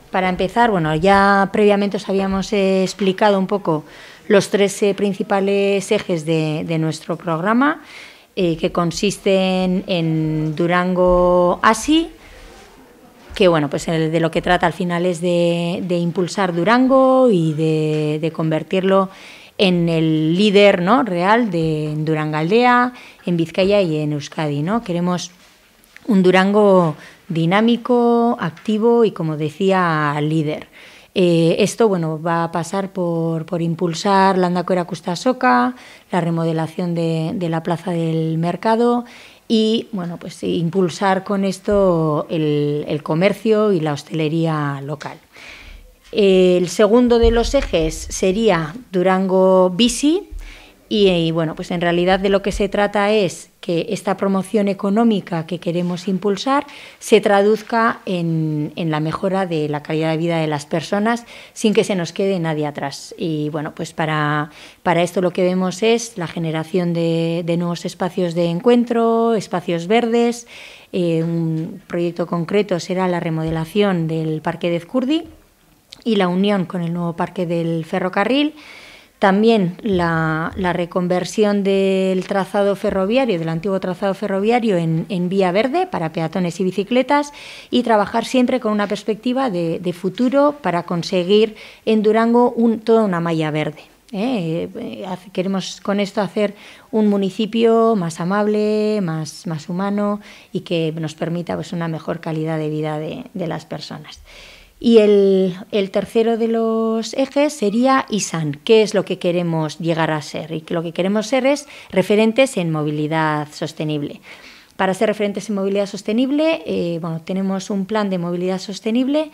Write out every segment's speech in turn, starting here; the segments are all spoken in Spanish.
para empezar, bueno, ya previamente os habíamos explicado un poco los tres principales ejes de nuestro programa, que consisten en Durango ASI, que bueno, pues de lo que trata al final es de impulsar Durango y de convertirlo en el líder, ¿no?, real de Durangaldea, en Vizcaya y en Euskadi, ¿no? Queremos un Durango dinámico, activo y, como decía, líder. Esto, bueno, va a pasar por impulsar Landako Erakustasoka, la remodelación de la Plaza del Mercado y, bueno, pues impulsar con esto el comercio y la hostelería local. El segundo de los ejes sería Durango Bici y, bueno, pues en realidad de lo que se trata es que esta promoción económica que queremos impulsar se traduzca en la mejora de la calidad de vida de las personas sin que se nos quede nadie atrás. Y, bueno, pues para esto lo que vemos es la generación de nuevos espacios de encuentro, espacios verdes. Un proyecto concreto será la remodelación del Parque de Ezcurdi y la unión con el nuevo Parque del Ferrocarril. También la reconversión del trazado ferroviario, del antiguo trazado ferroviario en vía verde para peatones y bicicletas, y trabajar siempre con una perspectiva de futuro para conseguir en Durango toda una malla verde. Queremos con esto hacer un municipio más amable, más humano y que nos permita, pues, una mejor calidad de vida de las personas. Y el tercero de los ejes sería ISAN, ¿qué es lo que queremos llegar a ser? Y lo que queremos ser es referentes en movilidad sostenible. Para ser referentes en movilidad sostenible, bueno, tenemos un plan de movilidad sostenible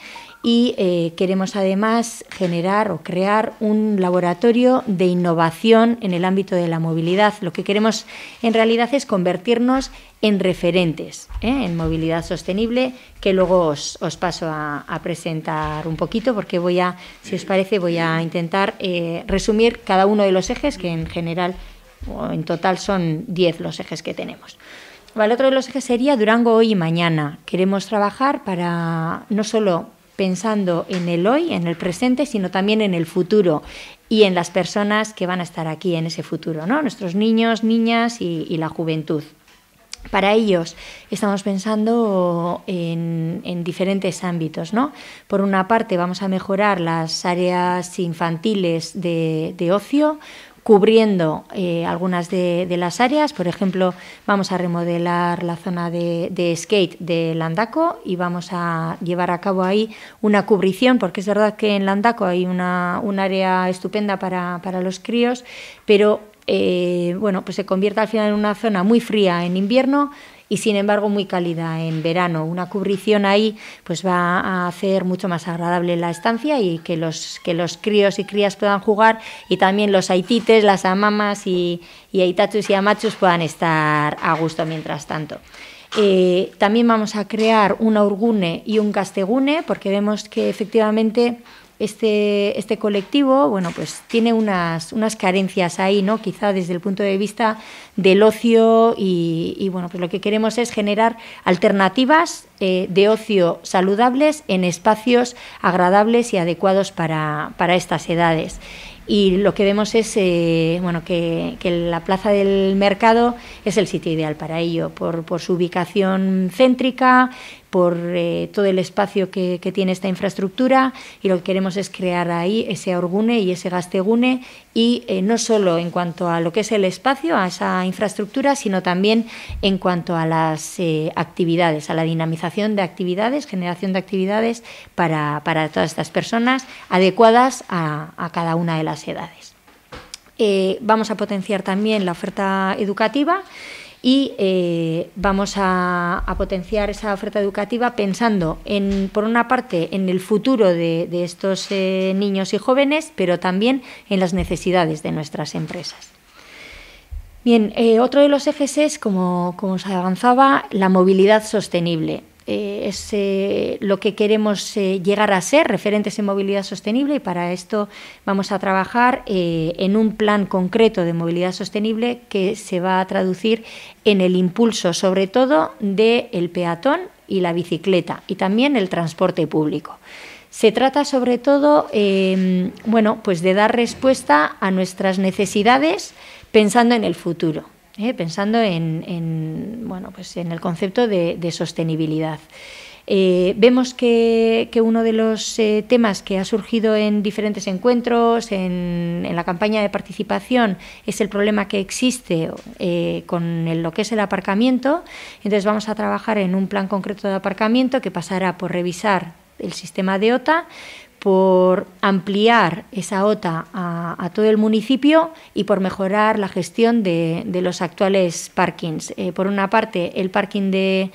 y queremos además generar o crear un laboratorio de innovación en el ámbito de la movilidad. Lo que queremos en realidad es convertirnos en referentes en movilidad sostenible, que luego os paso a presentar un poquito, porque si os parece, voy a intentar resumir cada uno de los ejes, que en general, o en total, son 10 los ejes que tenemos. Vale, otro de los ejes sería Durango hoy y mañana. Queremos trabajar para no solo pensando en el hoy, en el presente, sino también en el futuro y en las personas que van a estar aquí en ese futuro, ¿no? Nuestros niños, niñas y la juventud. Para ellos estamos pensando en diferentes ámbitos, ¿no? Por una parte, vamos a mejorar las áreas infantiles de ocio, cubriendo algunas de las áreas. Por ejemplo, vamos a remodelar la zona de skate de Landako y vamos a llevar a cabo ahí una cubrición, porque es verdad que en Landako hay un área estupenda para los críos, pero bueno, pues se convierte al final en una zona muy fría en invierno y, sin embargo, muy cálida en verano. Una cubrición ahí pues va a hacer mucho más agradable la estancia y que los críos y crías puedan jugar, y también los aitites, las amamas y aitachus y amachus puedan estar a gusto mientras tanto. También vamos a crear un aurgune y un gaztegune, porque vemos que efectivamente este colectivo, bueno, pues tiene unas carencias ahí, ¿no? Quizá desde el punto de vista del ocio y bueno, pues lo que queremos es generar alternativas de ocio saludables en espacios agradables y adecuados para estas edades. Y lo que vemos es bueno, que la Plaza del Mercado es el sitio ideal para ello, por su ubicación céntrica, por todo el espacio que tiene esta infraestructura, y lo que queremos es crear ahí ese aurgune y ese gaztegune, y no solo en cuanto a lo que es el espacio, a esa infraestructura, sino también en cuanto a las actividades, a la dinamización de actividades, generación de actividades para todas estas personas adecuadas a cada una de las edades. Vamos a potenciar también la oferta educativa y vamos a potenciar esa oferta educativa pensando, por una parte, en el futuro de estos niños y jóvenes, pero también en las necesidades de nuestras empresas. Bien, otro de los ejes es, como os avanzaba, la movilidad sostenible. Es lo que queremos llegar a ser, referentes en movilidad sostenible, y para esto vamos a trabajar en un plan concreto de movilidad sostenible que se va a traducir en el impulso, sobre todo, del peatón y la bicicleta, y también el transporte público. Se trata sobre todo bueno, pues de dar respuesta a nuestras necesidades pensando en el futuro, pensando bueno, pues en el concepto de sostenibilidad. Vemos que uno de los temas que ha surgido en diferentes encuentros, en la campaña de participación, es el problema que existe con lo que es el aparcamiento. Entonces vamos a trabajar en un plan concreto de aparcamiento que pasará por revisar el sistema de OTA, por ampliar esa OTA a todo el municipio y por mejorar la gestión de los actuales parkings. Por una parte, el parking de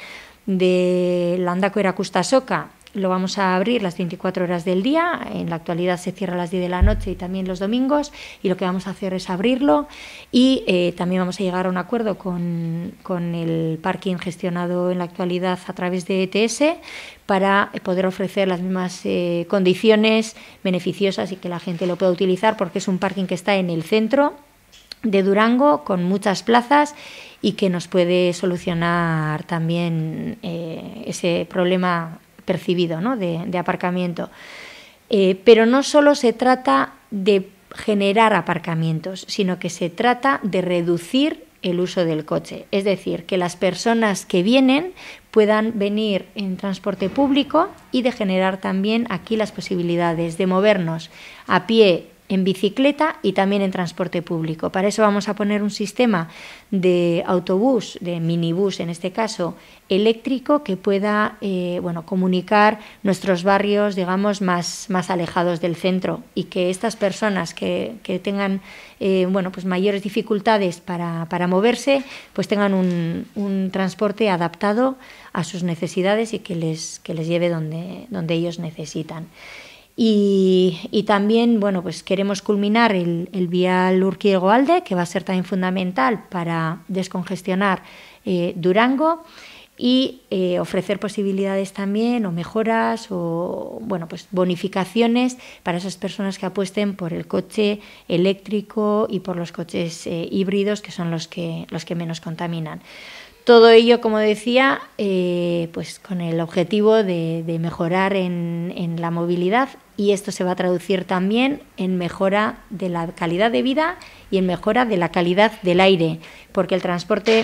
Landako Erakustasoka lo vamos a abrir las 24 horas del día. En la actualidad se cierra a las 10 de la noche y también los domingos, y lo que vamos a hacer es abrirlo, y también vamos a llegar a un acuerdo con el parking gestionado en la actualidad a través de ETS para poder ofrecer las mismas condiciones beneficiosas y que la gente lo pueda utilizar, porque es un parking que está en el centro de Durango, con muchas plazas, y que nos puede solucionar también ese problema percibido, ¿no?, de aparcamiento. Pero no solo se trata de generar aparcamientos, sino que se trata de reducir el uso del coche. Es decir, que las personas que vienen puedan venir en transporte público, y de generar también aquí las posibilidades de movernos a pie, en bicicleta y también en transporte público. Para eso vamos a poner un sistema de autobús, de minibús en este caso, eléctrico, que pueda bueno, comunicar nuestros barrios, digamos, más alejados del centro, y que estas personas que tengan bueno, pues mayores dificultades para moverse, pues tengan un transporte adaptado a sus necesidades y que les lleve donde ellos necesitan. Y también, bueno, pues queremos culminar el vial Urquiego-Alde, que va a ser también fundamental para descongestionar Durango, y ofrecer posibilidades también, o mejoras, o bueno, pues bonificaciones para esas personas que apuesten por el coche eléctrico y por los coches híbridos, que son los que menos contaminan. Todo ello, como decía, pues con el objetivo de mejorar en la movilidad, y esto se va a traducir también en mejora de la calidad de vida y en mejora de la calidad del aire, porque el transporte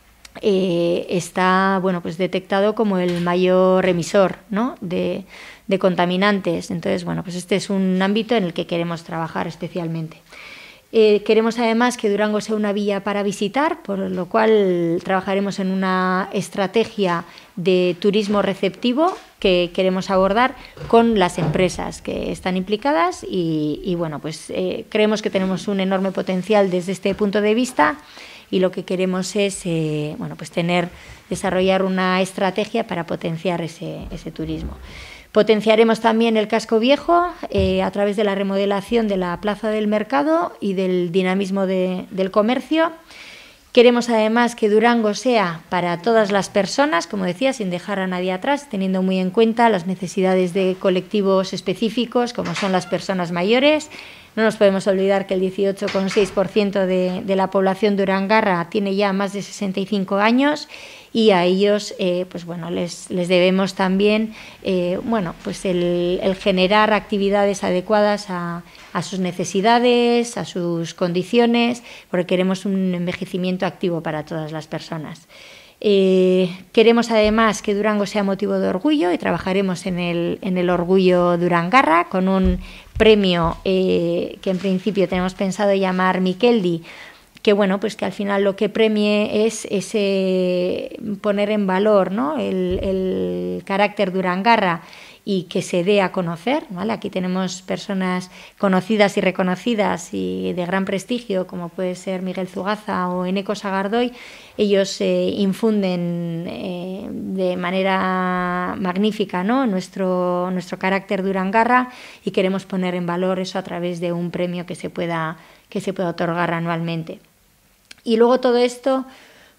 está, bueno, pues detectado como el mayor emisor, ¿no?, de contaminantes. Entonces, bueno, pues este es un ámbito en el que queremos trabajar especialmente. Queremos además que Durango sea una villa para visitar, por lo cual trabajaremos en una estrategia de turismo receptivo que queremos abordar con las empresas que están implicadas, y bueno, pues creemos que tenemos un enorme potencial desde este punto de vista, y lo que queremos es bueno, pues desarrollar una estrategia para potenciar ese turismo. Potenciaremos también el casco viejo a través de la remodelación de la plaza del mercado y del dinamismo del comercio. Queremos además que Durango sea para todas las personas, como decía, sin dejar a nadie atrás, teniendo muy en cuenta las necesidades de colectivos específicos, como son las personas mayores. No nos podemos olvidar que el 18,6% de la población durangarra tiene ya más de 65 años, y a ellos pues bueno, les debemos también bueno, pues el generar actividades adecuadas a sus necesidades, a sus condiciones, porque queremos un envejecimiento activo para todas las personas. Queremos además que Durango sea motivo de orgullo, y trabajaremos en el orgullo durangarra con un premio que en principio tenemos pensado llamar Mikeldi, que bueno, pues que al final lo que premie es ese poner en valor, ¿no?, el carácter durangarra, y que se dé a conocer, ¿vale? Aquí tenemos personas conocidas y reconocidas y de gran prestigio, como puede ser Miguel Zugaza o Eneko Sagardoy. Ellos infunden de manera magnífica, ¿no?, nuestro carácter durangarra, y queremos poner en valor eso a través de un premio que se pueda otorgar anualmente. Y luego todo esto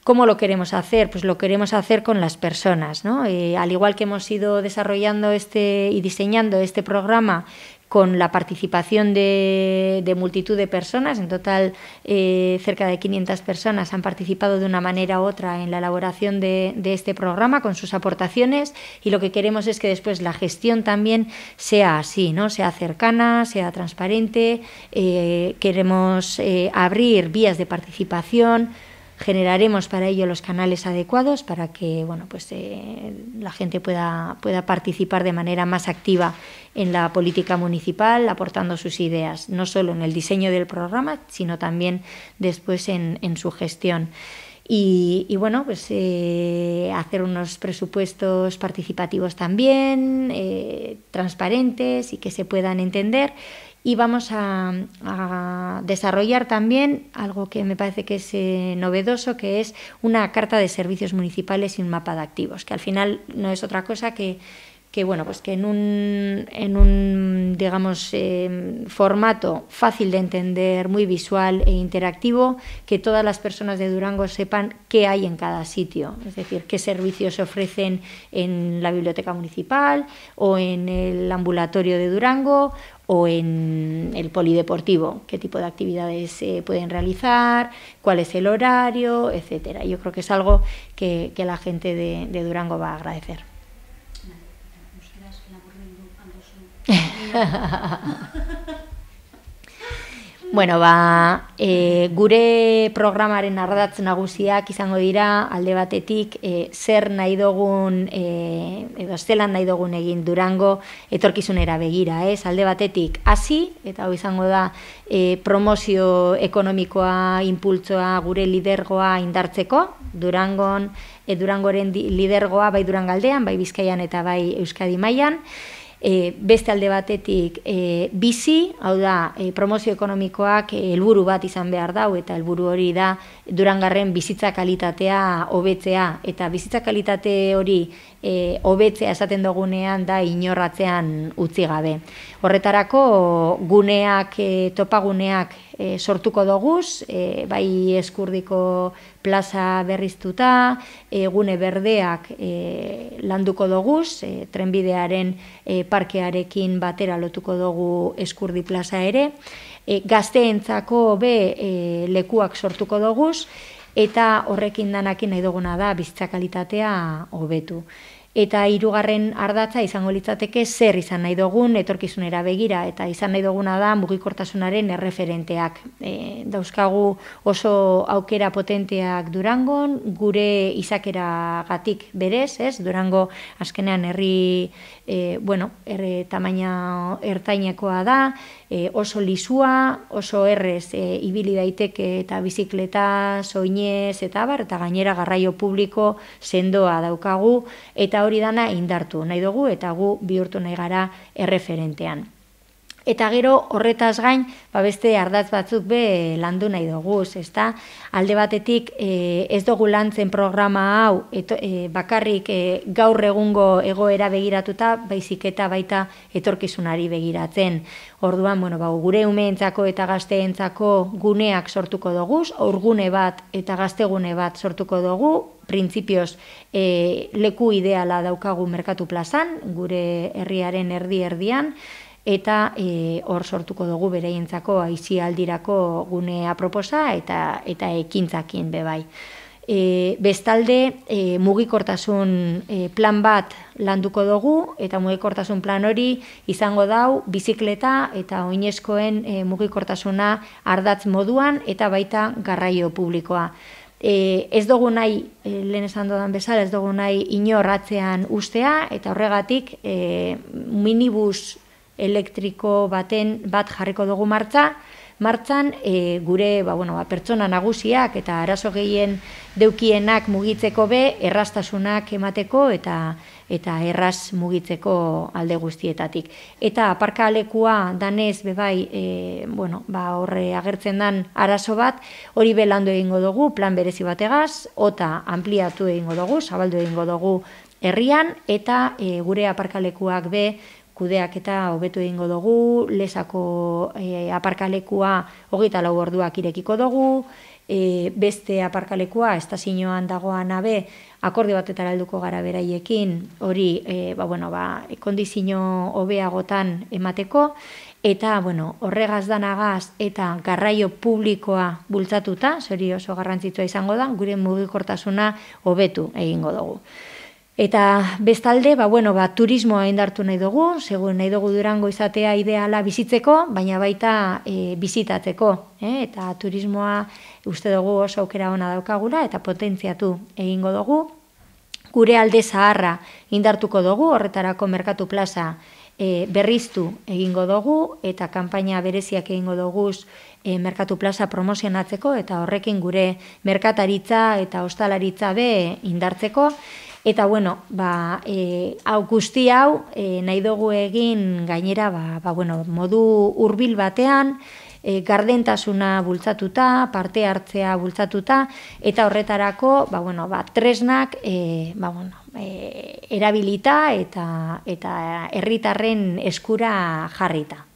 ¿Cómo lo queremos hacer? Pues lo queremos hacer con las personas, ¿no? Al igual que hemos ido desarrollando y diseñando este programa con la participación de multitud de personas, en total cerca de 500 personas han participado de una manera u otra en la elaboración de este programa con sus aportaciones, y lo que queremos es que después la gestión también sea así, ¿no? Sea cercana, sea transparente, queremos abrir vías de participación. Generaremos para ello los canales adecuados para que la gente pueda participar de manera más activa en la política municipal, aportando sus ideas, no solo en el diseño del programa, sino también después en su gestión. Y hacer unos presupuestos participativos también, transparentes y que se puedan entender. Y vamos a desarrollar también algo que me parece que es novedoso, que es una carta de servicios municipales y un mapa de activos, que al final no es otra cosa que en un formato fácil de entender, muy visual e interactivo, que todas las personas de Durango sepan qué hay en cada sitio, es decir, qué servicios se ofrecen en la biblioteca municipal o en el ambulatorio de Durango o en el polideportivo, qué tipo de actividades se pueden realizar, cuál es el horario, etcétera. Yo creo que es algo que la gente de Durango va a agradecer. Bueno, gure programaren ardatz nagusiak izango dira alde batetik zer nahi dugun edo zelan nahi dugun egin Durango etorkizunera begira, alde batetik hasi, eta hau izango da promozio ekonomikoa, impultsoa, gure lidergoa indartzeko, Durangoren lidergoa bai Durangaldean, bai Bizkaian eta bai Euskadi mailan. Beste alde batetik bizi, hau da, promozio ekonomikoak helburu bat izan behar dau, eta helburu hori da Durangarren bizitza kalitatea hobetzea, eta bizitza kalitate hori hobetzea esaten dugunean da inorratzean utzi gabe. Horretarako guneak, topaguneak sortuko doguz, bai Eskurdiko plaza berriztuta, gune berdeak landuko doguz, trenbidearen parkearekin batera lotuko dugu Eskurdi plaza ere, gazteentzako lekuak sortuko doguz, eta horrekin danakin nahi duguna da bizitza kalitatea hobetu. Eta hirugarren ardatza izango litzateke zer izan nahi dugun etorkizunera begira, eta izan nahi duguna da mugikortasunaren erreferenteak. Dauzkagu oso aukera potenteak Durangon, gure izakeragatik berez, Durango azkenean herri tamaina ertainekoa da, oso lisua, oso errez ibili daiteke eta bizikleta, soinez eta gainera garraio publiko sendoa daukagu, eta hori dana indartu nahi dugu eta gu bihurtu nahi gara erreferentean. Eta gero horretaz gain, beste ardatz batzuk landu nahi dugu, ezta? Alde batetik ez dugu lantzen programa hau bakarrik gaur egungo egoera begiratuta, baizik eta baita etorkizunari begiratzen. Orduan, gure umeentzako eta gazteentzako guneak sortuko dugu, aurgune bat eta gaztegune bat sortuko dugu, printzipioz leku ideala daukagu merkatu plazan, gure herriaren erdi-erdian, eta hor sortuko dugu bereientzako aisialdirako gune aproposa eta ekintzakin bebai. Bestalde, mugikortasun plan bat landuko dugu, eta mugikortasun plan hori izango dau bizikleta eta oinezkoen mugikortasuna ardatz moduan eta baita garraio publikoa. Ez dugu nahi, lehen esan dudan bezala, ez dugu nahi inor atzean ustea, eta horregatik minibus elektriko bat jarriko dugu martzan, gure pertsona nagusiak eta arazo gehien deukienak mugitzeko erraztasunak emateko eta erraz mugitzeko alde guztietatik. Eta aparkalekua danez horre agertzen dan arazo bat, hori landu egingo dugu, plan berezi bategaz, ota ampliatu egingo dugu, zabaldu egingo dugu herrian, eta gure aparkalekuak kudeak eta hobetu egingo dugu, Lezako aparkalekua 24 orduak irekiko dugu, beste aparkalekua, estazioan dagoan abe, akordio batetara helduko gara beraiekin, hori kondizio hobeagotan emateko, eta horregaz danagaz eta garraio publikoa bultzatuta, hori oso garrantzitsua izango da, gure mugikortasuna hobetu egingo dugu. Eta bestalde, turismoa indartu nahi dugu, segun nahi dugu Durango izatea ideala bizitzeko, baina baita bizitatzeko. Eta turismoa uste dugu oso aukera ona daukagula eta potentziatu egingo dugu. Gure alde zaharra indartuko dugu, horretarako merkatu plaza berriztu egingo dugu, eta kanpaina bereziak egingo duguz merkatu plaza promozionatzeko, eta horrekin gure merkataritza eta ostalaritza be indartzeko. Eta hau guzti hau nahi dugu egin gainera modu hurbil batean, gardentasuna bultzatuta, parte hartzea bultzatuta, eta horretarako tresnak erabilita eta herritarren eskura jarrita.